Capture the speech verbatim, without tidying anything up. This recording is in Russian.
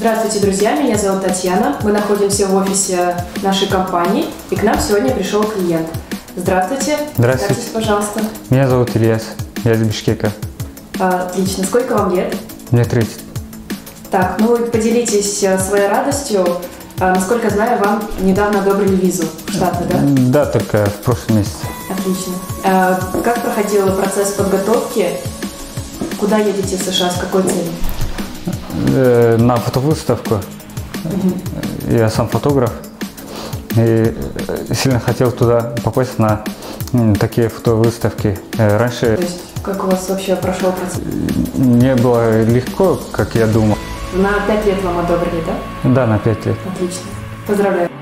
Здравствуйте, друзья! Меня зовут Татьяна. Мы находимся в офисе нашей компании, и к нам сегодня пришел клиент. Здравствуйте. Здравствуйте. Представьтесь, пожалуйста. Меня зовут Ильяс. Я из Бишкека. Отлично. Сколько вам лет? Мне тридцать. Так, ну поделитесь своей радостью. Насколько знаю, вам недавно одобрили визу в Штаты, да? Да, только в прошлом месяце. Отлично. Как проходил процесс подготовки? Куда едете в США, с какой целью? На фотовыставку. Угу. Я сам фотограф. И сильно хотел туда попасть на такие фотовыставки. Раньше... То есть, как у вас вообще прошел процесс? Не было легко, как я думал. На пять лет вам одобрили, да? Да, на пять лет. Отлично. Поздравляю.